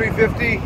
350.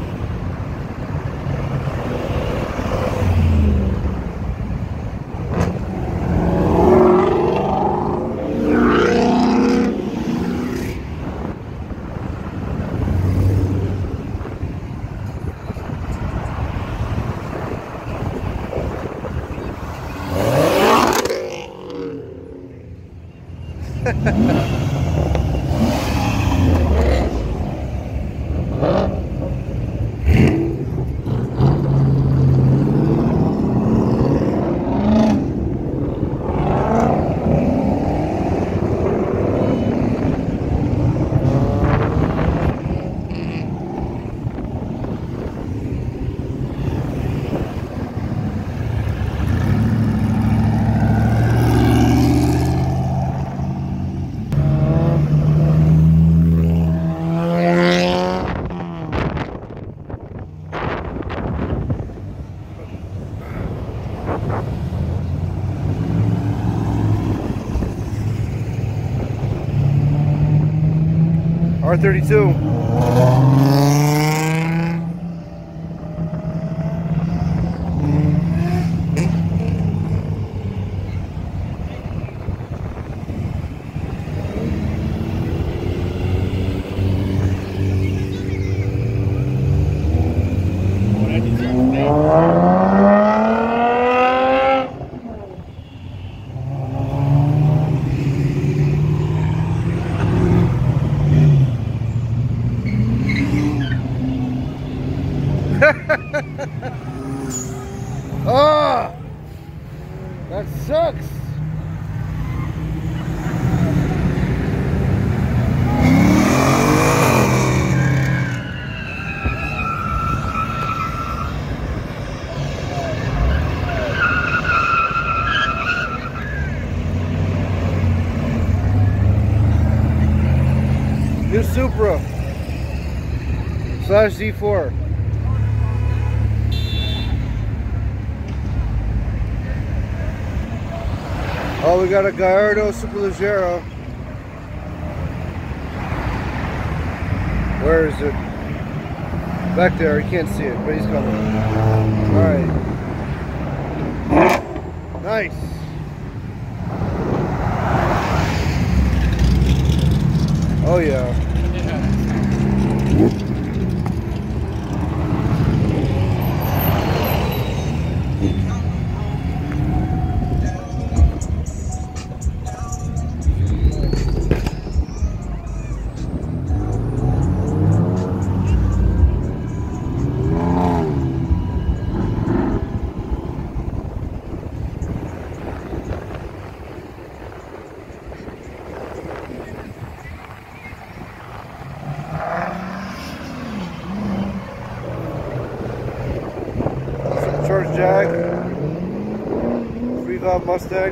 R32. Oh, that sucks. New Supra / Z4. Oh, we got a Gallardo Superleggera. Where is it? Back there, you can't see it, but he's coming. Alright. Nice. Oh yeah. Charge Jag, 3-valve Mustang.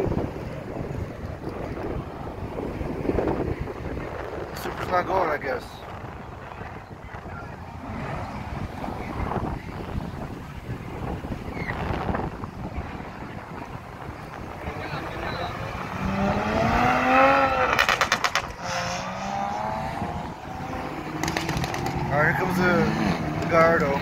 Supra's not going, I guess. Alright, here comes the Gallardo.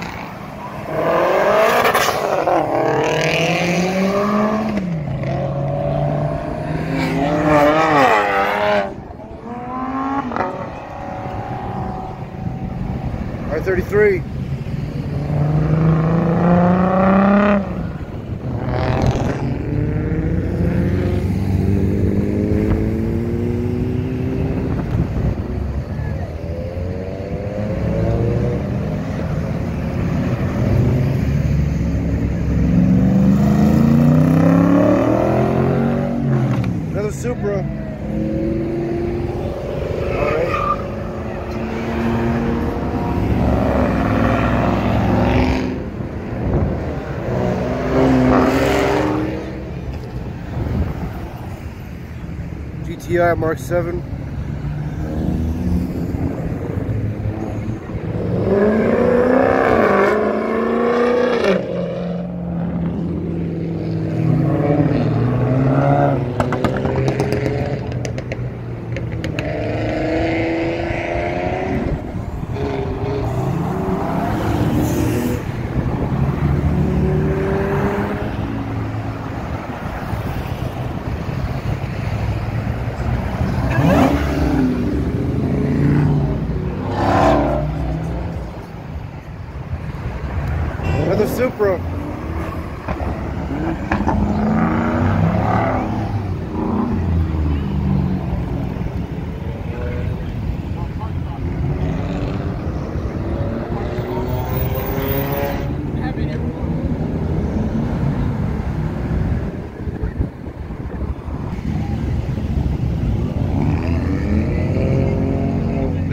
R33. Another Supra. Alright. GTI Mark 7.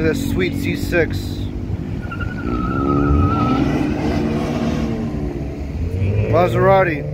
this sweet C6. Maserati.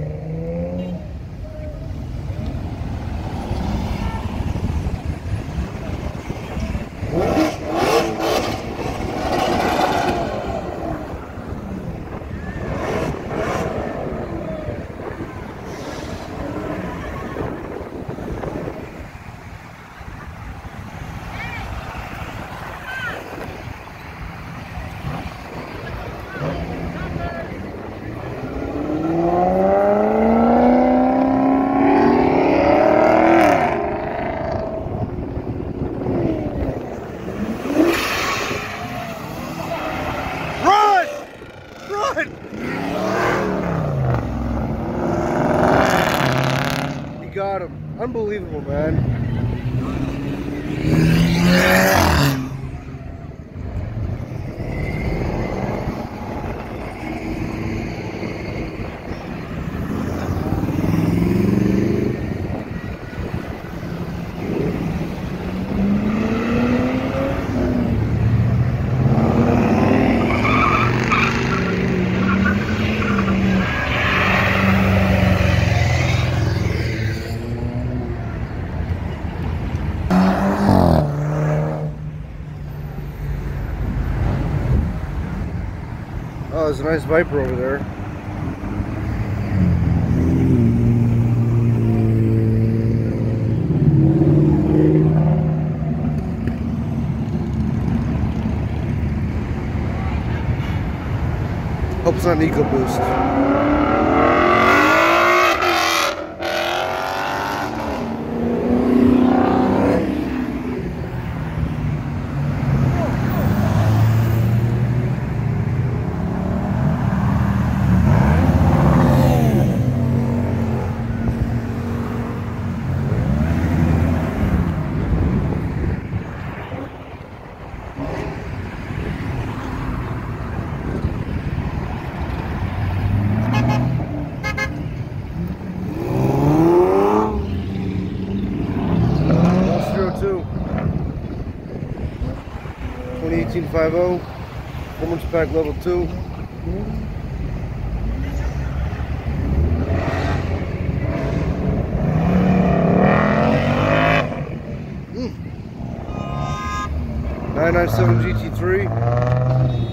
Got him. Unbelievable, man. Oh, there's a nice Viper over there. Hope it's not an EcoBoost. .1850, performance pack level 2. Mm. 997 GT3.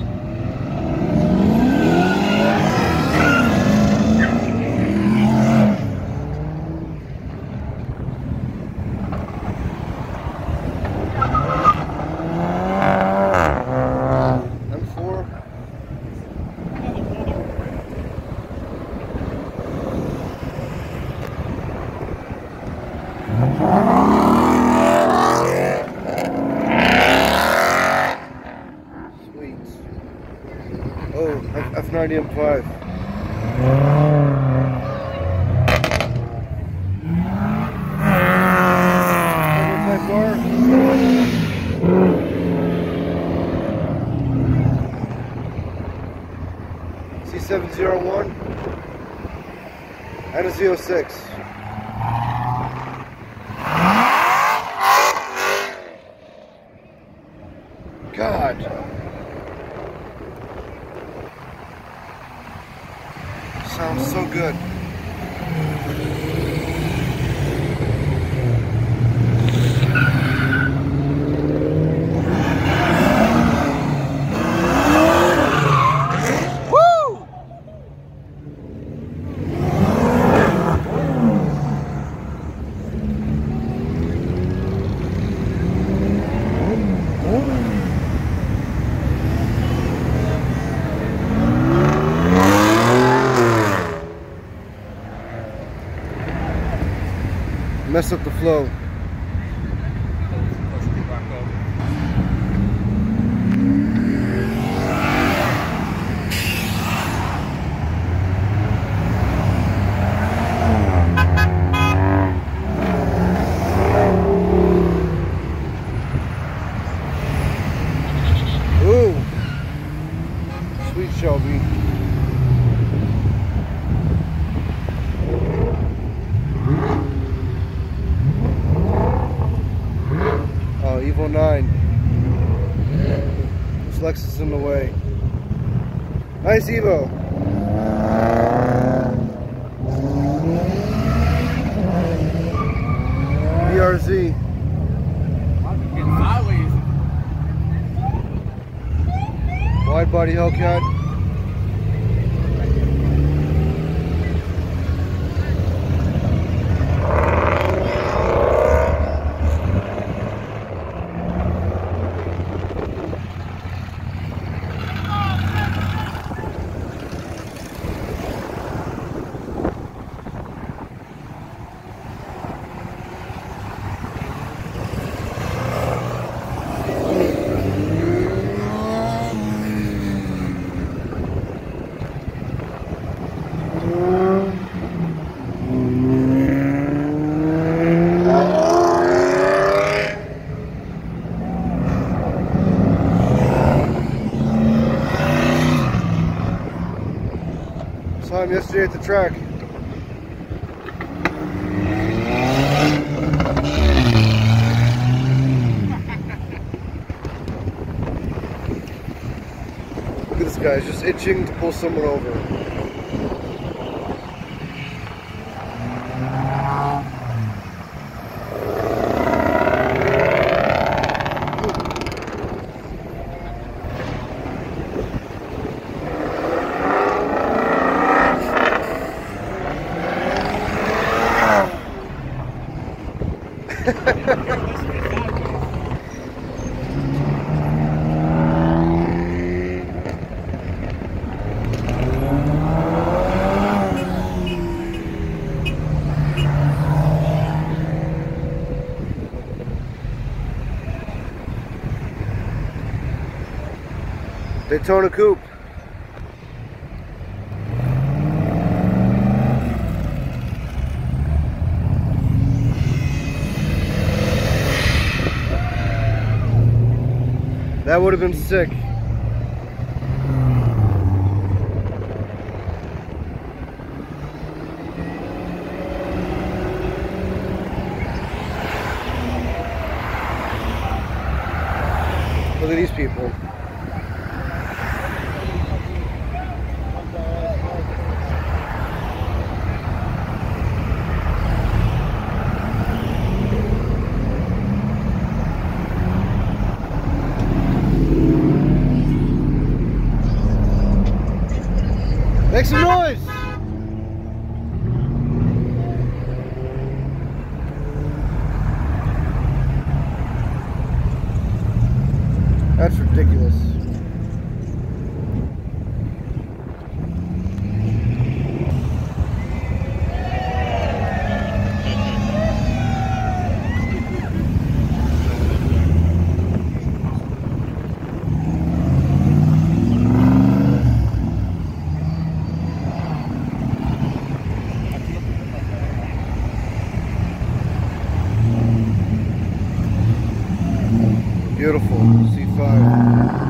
Sweet. Oh, F90 M5. Type bar. C701 and a Z06. God. Sounds so good. Woo! Mess up the flow. Ooh, sweet Shelby. Evo 9. Lexus in the way. Nice Evo. BRZ. Wide body Hellcat. Saw him yesterday at the track. Look at this guy, he's just itching to pull someone over. Daytona Coupe. That would have been sick. Look at these people. Make some noise! That's ridiculous. Beautiful C5.